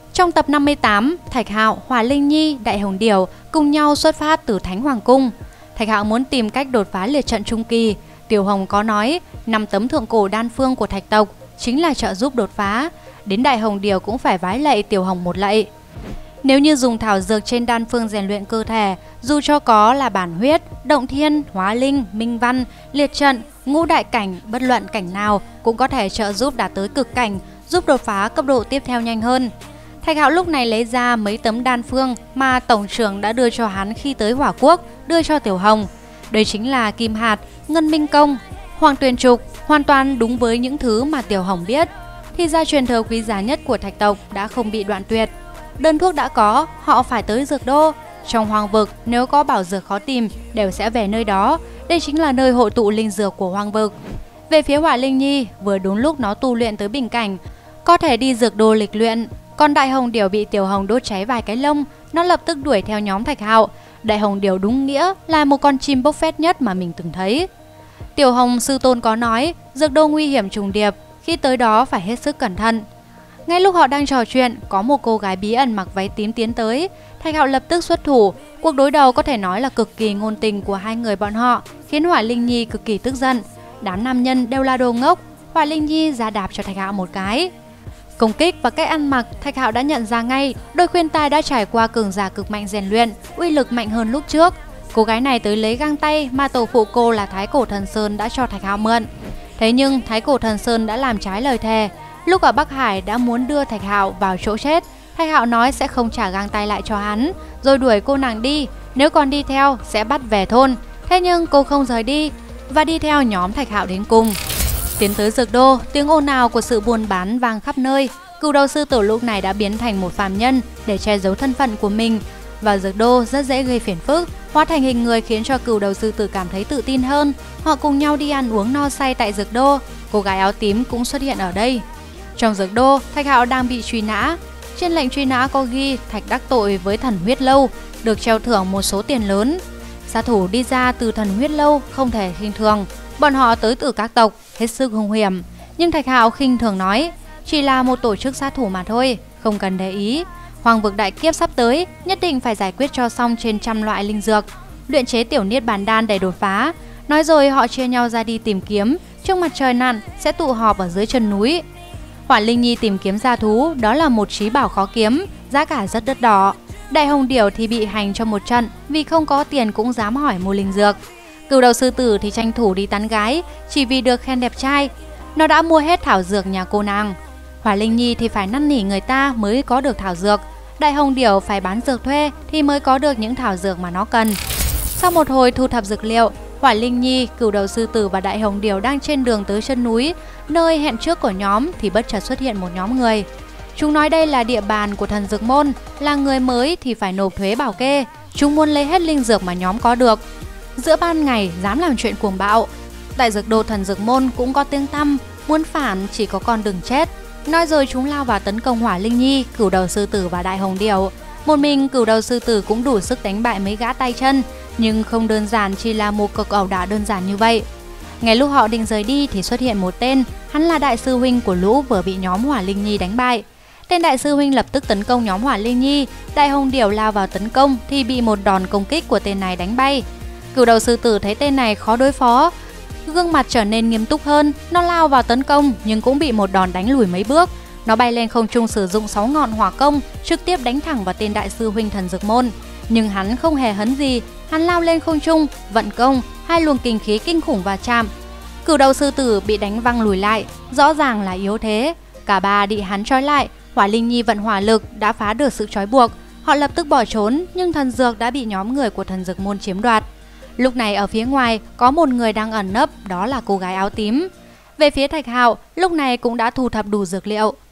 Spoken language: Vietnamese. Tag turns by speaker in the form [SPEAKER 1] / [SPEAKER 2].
[SPEAKER 1] Trong tập 58, Thạch Hạo, Hỏa Linh Nhi, Đại Hồng Điểu cùng nhau xuất phát từ Thánh Hoàng Cung. Thạch Hạo muốn tìm cách đột phá liệt trận trung kỳ. Tiểu Hồng có nói 5 tấm thượng cổ đan phương của Thạch tộc chính là trợ giúp đột phá. Đến Đại Hồng Điểu cũng phải vái lạy Tiểu Hồng một lạy. Nếu như dùng thảo dược trên đan phương rèn luyện cơ thể, dù cho có là bản huyết, động thiên, hóa linh, minh văn, liệt trận, ngũ đại cảnh, bất luận cảnh nào cũng có thể trợ giúp đạt tới cực cảnh, giúp đột phá cấp độ tiếp theo nhanh hơn. Thạch Hạo lúc này lấy ra mấy tấm đan phương mà tổng trưởng đã đưa cho hắn khi tới Hỏa Quốc, đưa cho Tiểu Hồng. Đây chính là Kim Hạt, Ngân Minh Công, Hoàng Tuyền Trục, hoàn toàn đúng với những thứ mà Tiểu Hồng biết. Thì ra truyền thừa quý giá nhất của Thạch tộc đã không bị đoạn tuyệt. Đơn thuốc đã có, họ phải tới Dược Đô. Trong hoang vực, nếu có bảo dược khó tìm, đều sẽ về nơi đó. Đây chính là nơi hội tụ linh dược của hoang vực. Về phía Hỏa Linh Nhi, vừa đúng lúc nó tu luyện tới bình cảnh, có thể đi Dược Đô lịch luyện. Còn Đại Hồng Điểu bị Tiểu Hồng đốt cháy vài cái lông, nó lập tức đuổi theo nhóm Thạch Hạo. Đại Hồng Điểu đúng nghĩa là một con chim bốc phét nhất mà mình từng thấy. Tiểu Hồng sư tôn có nói, Dược Đô nguy hiểm trùng điệp, khi tới đó phải hết sức cẩn thận. Ngay lúc họ đang trò chuyện, có một cô gái bí ẩn mặc váy tím tiến tới. Thạch Hạo lập tức xuất thủ. Cuộc đối đầu có thể nói là cực kỳ ngôn tình của hai người bọn họ, khiến Hỏa Linh Nhi cực kỳ tức giận. Đám nam nhân đều là đồ ngốc. Hỏa Linh Nhi ra đạp cho Thạch Hạo một cái. Công kích và cách ăn mặc, Thạch Hạo đã nhận ra ngay. Đôi khuyên tai đã trải qua cường giả cực mạnh rèn luyện, uy lực mạnh hơn lúc trước. Cô gái này tới lấy găng tay mà tổ phụ cô là Thái Cổ Thần Sơn đã cho Thạch Hạo mượn. Thế nhưng Thái Cổ Thần Sơn đã làm trái lời thề. Lúc ở Bắc Hải đã muốn đưa Thạch Hạo vào chỗ chết. Thạch Hạo nói sẽ không trả găng tay lại cho hắn, rồi đuổi cô nàng đi. Nếu còn đi theo sẽ bắt về thôn. Thế nhưng cô không rời đi và đi theo nhóm Thạch Hạo đến cùng. Tiến tới Dược Đô, tiếng ồn ào của sự buôn bán vang khắp nơi. Cửu đầu sư tử lúc này đã biến thành một phàm nhân để che giấu thân phận của mình. Vào Dược Đô rất dễ gây phiền phức, hóa thành hình người khiến cho cửu đầu sư tử cảm thấy tự tin hơn. Họ cùng nhau đi ăn uống no say tại Dược Đô. Cô gái áo tím cũng xuất hiện ở đây. Trong Dược Đô, Thạch Hạo đang bị truy nã. Trên lệnh truy nã có ghi Thạch đắc tội với Thần Huyết Lâu, được treo thưởng một số tiền lớn. Sát thủ đi ra từ Thần Huyết Lâu không thể khinh thường. Bọn họ tới từ các tộc, hết sức hung hiểm. Nhưng Thạch Hạo khinh thường nói, chỉ là một tổ chức sát thủ mà thôi, không cần để ý. Hoàng vực đại kiếp sắp tới, nhất định phải giải quyết cho xong trên trăm loại linh dược, luyện chế tiểu niết bàn đan để đột phá. Nói rồi họ chia nhau ra đi tìm kiếm. Trước mặt trời nặng sẽ tụ họp ở dưới chân núi. Hỏa Linh Nhi tìm kiếm gia thú, đó là một trí bảo khó kiếm, giá cả rất đắt đỏ. Đại Hồng Điểu thì bị hành cho một trận vì không có tiền cũng dám hỏi mua linh dược. Cửu đầu sư tử thì tranh thủ đi tán gái chỉ vì được khen đẹp trai. Nó đã mua hết thảo dược nhà cô nàng. Hỏa Linh Nhi thì phải năn nỉ người ta mới có được thảo dược. Đại Hồng Điểu phải bán dược thuê thì mới có được những thảo dược mà nó cần. Sau một hồi thu thập dược liệu, Hỏa Linh Nhi, Cửu đầu sư tử và Đại Hồng Điểu đang trên đường tới chân núi, nơi hẹn trước của nhóm thì bất chợt xuất hiện một nhóm người. Chúng nói đây là địa bàn của thần dược môn, là người mới thì phải nộp thuế bảo kê. Chúng muốn lấy hết linh dược mà nhóm có được. Giữa ban ngày dám làm chuyện cuồng bạo. Tại Dược Đô thần dược môn cũng có tiếng tăm, muốn phản chỉ có con đường chết. Nói rồi chúng lao vào tấn công Hỏa Linh Nhi, Cửu đầu sư tử và Đại Hồng Điểu. Một mình Cửu đầu sư tử cũng đủ sức đánh bại mấy gã tay chân, nhưng không đơn giản chỉ là một cuộc ẩu đả đơn giản như vậy. Ngay lúc họ định rời đi thì xuất hiện một tên, hắn là đại sư huynh của lũ vừa bị nhóm Hỏa Linh Nhi đánh bại. Tên đại sư huynh lập tức tấn công nhóm Hỏa Linh Nhi. Đại Hồng Điểu lao vào tấn công thì bị một đòn công kích của tên này đánh bay. Cửu đầu sư tử thấy tên này khó đối phó, gương mặt trở nên nghiêm túc hơn. Nó lao vào tấn công nhưng cũng bị một đòn đánh lùi mấy bước. Nó bay lên không trung sử dụng 6 ngọn hỏa công, trực tiếp đánh thẳng vào tên đại sư huynh thần dược môn. Nhưng hắn không hề hấn gì, hắn lao lên không trung, vận công, hai luồng kinh khí kinh khủng va chạm. Cửu đầu sư tử bị đánh văng lùi lại, rõ ràng là yếu thế. Cả ba bị hắn trói lại. Hỏa Linh Nhi vận hỏa lực đã phá được sự trói buộc. Họ lập tức bỏ trốn, nhưng thần dược đã bị nhóm người của thần dược môn chiếm đoạt. Lúc này ở phía ngoài có một người đang ẩn nấp, đó là cô gái áo tím. Về phía Thạch Hạo, lúc này cũng đã thu thập đủ dược liệu,